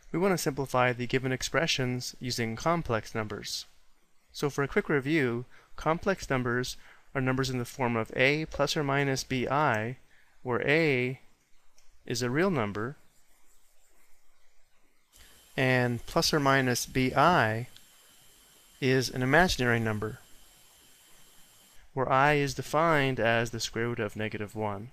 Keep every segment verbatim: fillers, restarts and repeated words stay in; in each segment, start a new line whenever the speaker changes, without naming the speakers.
we want to simplify the given expressions using complex numbers. So for a quick review, complex numbers are numbers in the form of a plus or minus bi, where a is a real number and plus or minus bi is an imaginary number, where I is defined as the square root of negative one.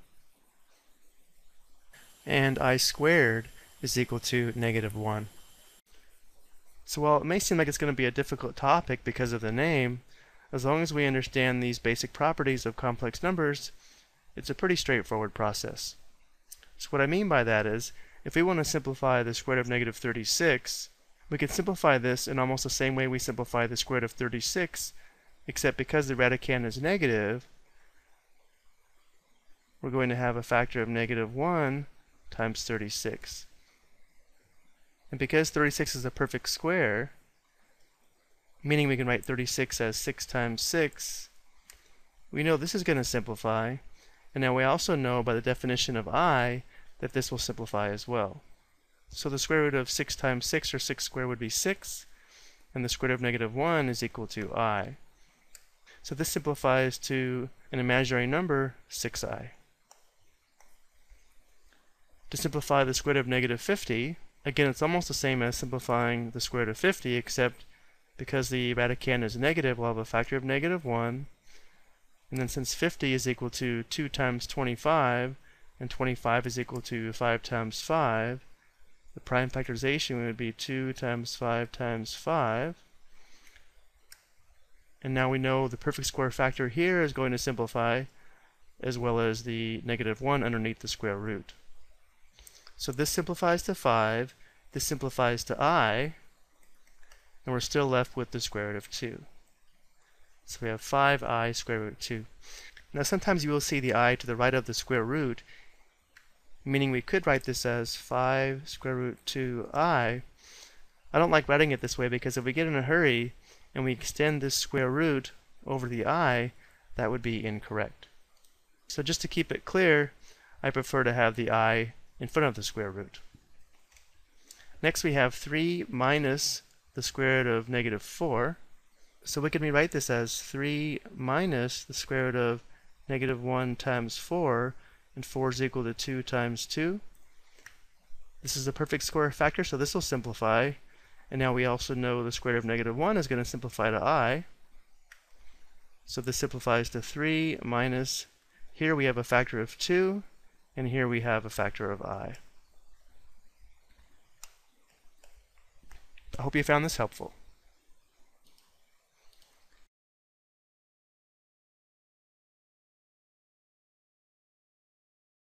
And I squared is equal to negative one. So while it may seem like it's going to be a difficult topic because of the name, as long as we understand these basic properties of complex numbers, it's a pretty straightforward process. So what I mean by that is, if we want to simplify the square root of negative thirty-six, we can simplify this in almost the same way we simplify the square root of thirty-six, except because the radicand is negative, we're going to have a factor of negative one times thirty-six. And because thirty-six is a perfect square, meaning we can write thirty-six as six times six, we know this is going to simplify, and now we also know by the definition of I that this will simplify as well. So the square root of six times six, or six squared, would be six, and the square root of negative one is equal to I. So this simplifies to an imaginary number, six i. To simplify the square root of negative fifty, again it's almost the same as simplifying the square root of fifty, except because the radicand is negative, we'll have a factor of negative one, and then since fifty is equal to two times twenty-five, and twenty-five is equal to five times five, the prime factorization would be two times five times five. And now we know the perfect square factor here is going to simplify, as well as the negative one underneath the square root. So this simplifies to five, this simplifies to I, and we're still left with the square root of two. So we have five i square root of two. Now sometimes you will see the I to the right of the square root, meaning we could write this as five square root two i. I don't like writing it this way because if we get in a hurry and we extend this square root over the I, that would be incorrect. So just to keep it clear, I prefer to have the I in front of the square root. Next we have three minus the square root of negative four. So we can rewrite this as three minus the square root of negative one times four, and four is equal to two times two. This is a perfect square factor, so this will simplify. And now we also know the square root of negative one is going to simplify to I. So this simplifies to three minus, here we have a factor of two, and here we have a factor of I. I hope you found this helpful.